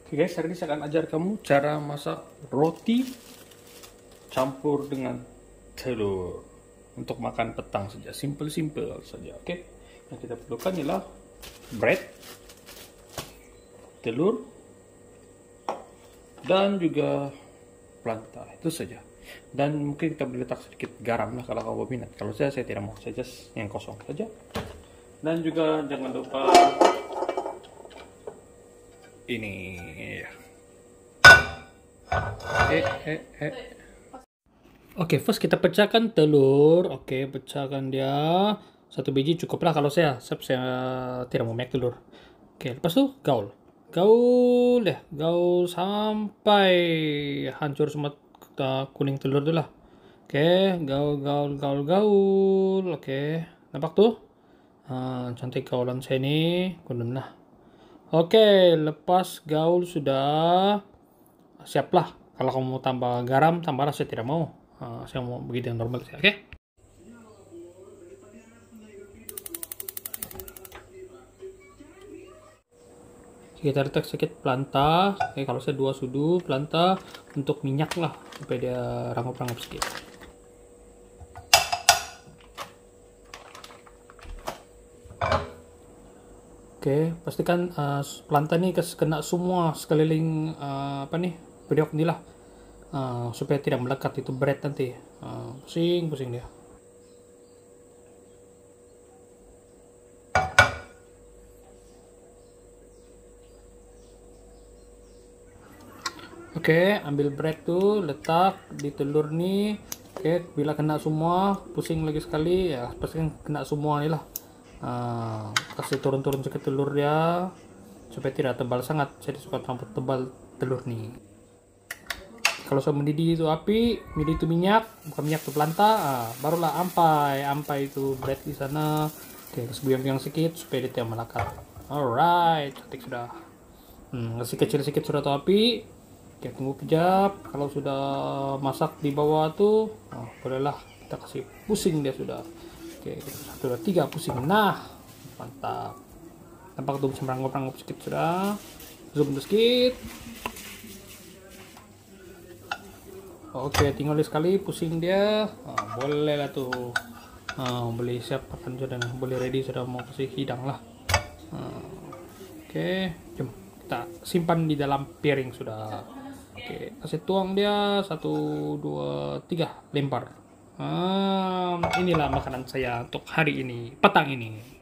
Oke guys, hari ini saya akan ajar kamu cara masak roti campur dengan telur untuk makan petang saja, simple saja. Oke, yang kita perlukan ialah bread, telur, dan juga plantain. Itu saja. Dan mungkin kita boleh letak sedikit garam lah kalau kamu minat. Kalau saya tidak mau, saya just yang kosong saja. Dan juga jangan lupa ini. Oke, first kita pecahkan telur. Oke, pecahkan dia. Satu biji cukuplah kalau saya tidak mau banyak telur. Oke, lepas itu gaul. Gaul ya, gaul sampai hancur semua kuning telur dulu lah. Oke, gaul. Oke, nampak tuh? Cantik gaulan saya ini, kundum lah. Oke, lepas gaul sudah siaplah. Kalau kamu mau tambah garam, tambahlah. Saya tidak mau. Saya mau begitu yang normal saja. Oke. Kita letak sedikit planta. Oke, kalau saya 2 sudu planta untuk minyak lah, supaya dia rangup-rangup sedikit. Oke, pastikan planta ini kena semua sekeliling periuk ini lah, supaya tidak melekat itu bread nanti. Pusing dia. Oke, ambil bread tuh, letak di telur nih. Oke, bila kena semua, pusing lagi sekali ya, pastikan kena semua nih lah. Kasih turun sedikit telur dia supaya tidak tebal sangat. Saya suka campur tebal telur nih. Kalau sudah mendidih itu api, mendidih itu minyak, bukan minyak itu planta, barulah ampai itu bread di sana. Oke, kasih goyang sedikit supaya dia tidak melekat. Alright, cantik sudah. Kasih kecil sedikit sudah tuh api. Oke, tunggu kejap. Kalau sudah masak di bawah tuh, bolehlah kita kasih pusing dia sudah. Oke, 1, 2, 3 pusing. Nah, mantap. Tampak tuh bisa merangkup sedikit sudah. Zoom sedikit. Oke, tinggal sekali pusing dia. Boleh lah tuh. Boleh siap makan sudah. Boleh ready sudah mau kasih hidang lah. Oke, jom kita simpan di dalam piring sudah. Oke, kasih tuang dia 1, 2, 3 lempar. Inilah makanan saya untuk hari ini, petang ini.